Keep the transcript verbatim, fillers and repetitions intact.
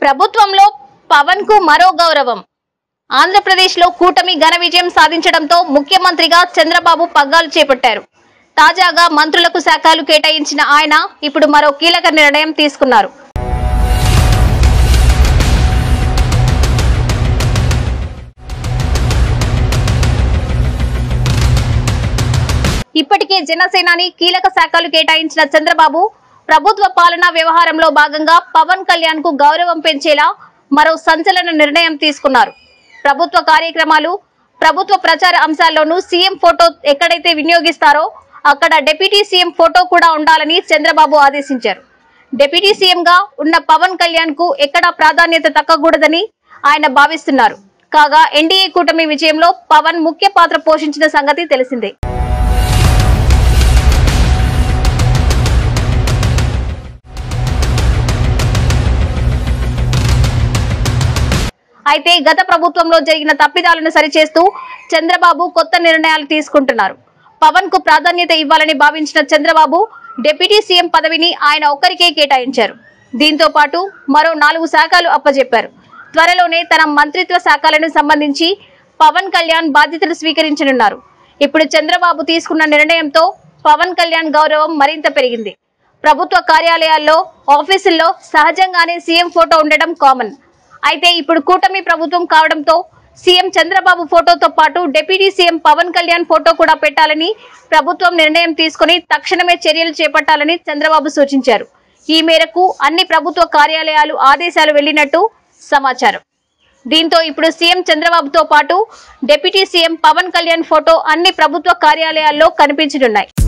ప్రభుత్వంలో పవన్ కు మరో గౌరవం. ఆంధ్రప్రదేశ్ లో కూటమి ఘన విజయం సాధించడంతో ముఖ్యమంత్రిగా చంద్రబాబు పగ్గాలు చేపట్టారు. తాజాగా మంత్రులకు శాఖలు కేటాయించిన ఆయన ఇప్పుడు మరో కీలక నిర్ణయం తీసుకున్నారు. ఇప్పటికే జనసేనాని కీలక శాఖలు కేటాయించిన చంద్రబాబు ప్రభుత్వ పాలనా వ్యవహారంలో భాగంగా పవన్ కళ్యాణ్ కు గౌరవం పెంచేలా మరో సంచలన నిర్ణయం తీసుకున్నారు. ప్రభుత్వ కార్యక్రమాలు, ప్రభుత్వ ప్రచార అంశాల్లోనూ సీఎం ఫోటో ఎక్కడైతే వినియోగిస్తారో అక్కడ డిప్యూటీ సీఎం ఫోటో కూడా ఉండాలని చంద్రబాబు ఆదేశించారు. డిప్యూటీ సీఎం గా ఉన్న పవన్ కళ్యాణ్ కు ఎక్కడా ప్రాధాన్యత దక్కకూడదని ఆయన భావిస్తున్నారు. కాగా ఎన్డీఏ కూటమి విజయంలో పవన్ ముఖ్య పాత్ర పోషించిన సంగతి తెలిసిందే. అయితే గత ప్రభుత్వంలో జరిగిన తప్పిదాలను సరిచేస్తూ చంద్రబాబు కొత్త నిర్ణయాలు తీసుకుంటున్నారు. పవన్ కు ప్రాధాన్యత ఇవ్వాలని భావించిన చంద్రబాబు డిప్యూటీ సీఎం పదవిని ఆయన ఒక్కరికే కేటాయించారు. దీంతో పాటు మరో నాలుగు శాఖలు అప్పజెప్పారు. త్వరలోనే తన మంత్రిత్వ శాఖలను సంబంధించి పవన్ కళ్యాణ్ బాధ్యతలు స్వీకరించనున్నారు. ఇప్పుడు చంద్రబాబు తీసుకున్న నిర్ణయంతో పవన్ కళ్యాణ్ గౌరవం మరింత పెరిగింది. ప్రభుత్వ కార్యాలయాల్లో, ఆఫీసుల్లో సహజంగానే సీఎం ఫోటో ఉండడం కామన్. అయితే ఇప్పుడు కూటమి ప్రభుత్వం కావడంతో సీఎం చంద్రబాబు ఫోటోతో పాటు deputy CM Pawan Kalyan photo కూడా పెట్టాలని ప్రభుత్వం నిర్ణయం తీసుకుని తక్షణమే చర్యలు చేపట్టాలని చంద్రబాబు సూచించారు. ఈ మేరకు అన్ని ప్రభుత్వ కార్యాలయాలు ఆదేశాలు వెళ్లినట్టు సమాచారం. దీంతో ఇప్పుడు సీఎం చంద్రబాబుతో పాటు deputy CM Pawan Kalyan photo అన్ని ప్రభుత్వ కార్యాలయాల్లో కనిపించనున్నాయి.